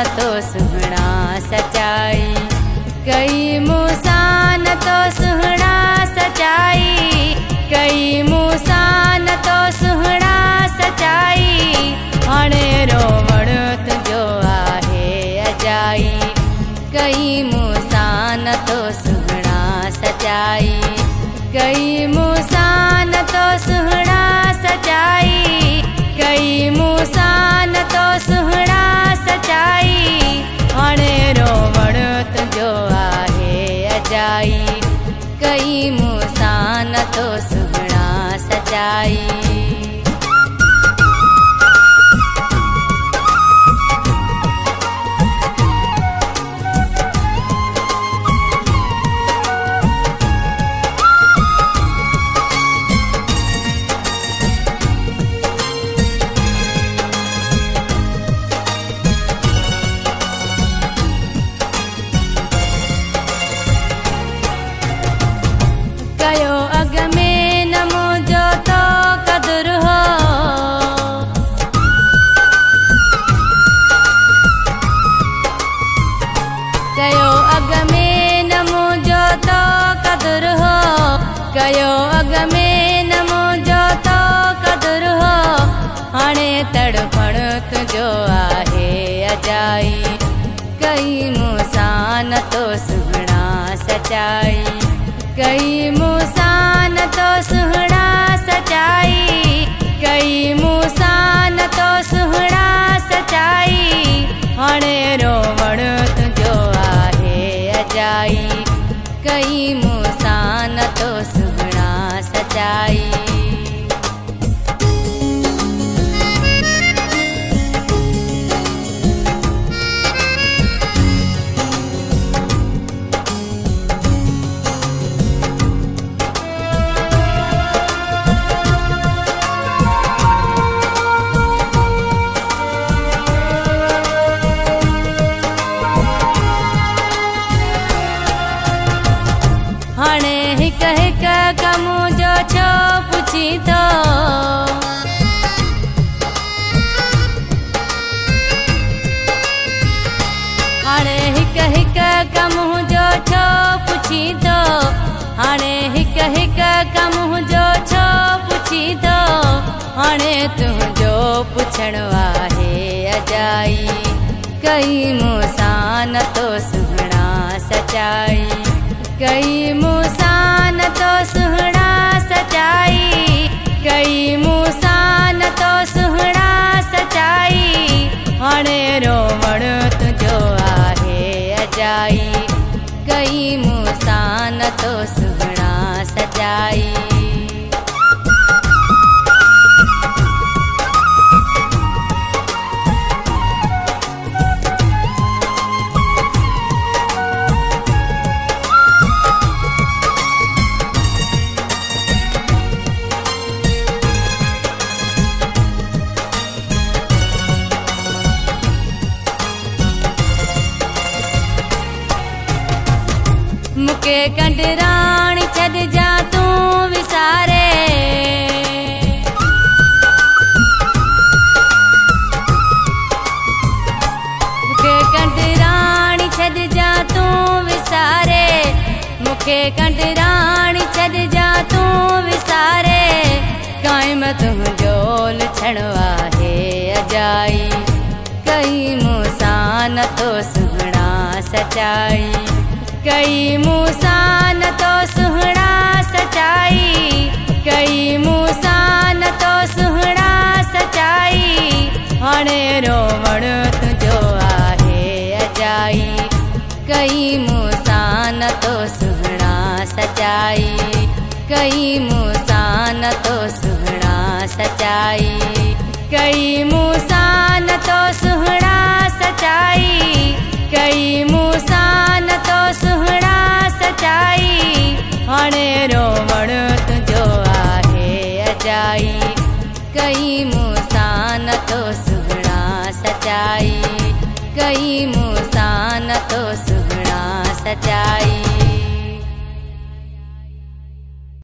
तो सुहना सचाई, कई मूसान तो सुहना सचाई, कई मूसान तो सुहना सचाई। हाणे रोवण तुझो आहे अजाई, कई मूसान तो सुहना सचाई, कई मूसान तो सुहना सचाई, कई मूसान तो सुहना सचाई। हाणे रोवण तुझो आहे अजाई, कई मूसान तो सुहना सचाई। कयो अग में न मुझो तो कदर हो, कयो अग में न मुझो तो कदर हो, कयो अग में न मुझो तो कदर हो। हाणे तड़पण तुझो आहे अजाई, कई मूसान तो सुहना सचाई, कई मूसान तो सुहना सचाई, कई मूसान तो सुहना सचाई। हाणे रोवण तुझो आहे अजाई, कई मूसान तो सुहना सचाई। हाणे हिक हिक कम जो छो पुछी तो, हाणे हिक हिक कम जो छो पुछी तो, हाणे हिक हिक कम जो छो पुछी तो। हाणे तुझो पुछण आहे अजाई, कई मूसान तो सुहना सचाई, कई मूसान तो सुहना सचाई, कई मूसान तो सुहना सचाई। हाणे रोवण तुझो आहे अजाई, कई मूसान तो सुहना सचाई। मुके कंडराणी छद जा तू विसारे, मुके कंडराणी छद जा तू विसारे, मुके कंडराणी छद जा तू विसारे। कायम तुझो लछण आहे अजाई, कई मूसान तो सुहना सचाई, कई मूसान तो सुहना सचाई, कई मूसान तो सुहना सचाई। हाणे रोवण तुझो आहे अजाई, कई मूसान तो सुहना सचाई, कई मूसान तो सुहना सचाई, कई मूसान तो सुहना सचाई, कई मूसान तो सुहना सचाई। हाणे रोवण तुझो आहे अजाई, कई मूसान तो सुहना सचाई, कई मूसान तो सुहना सचाई।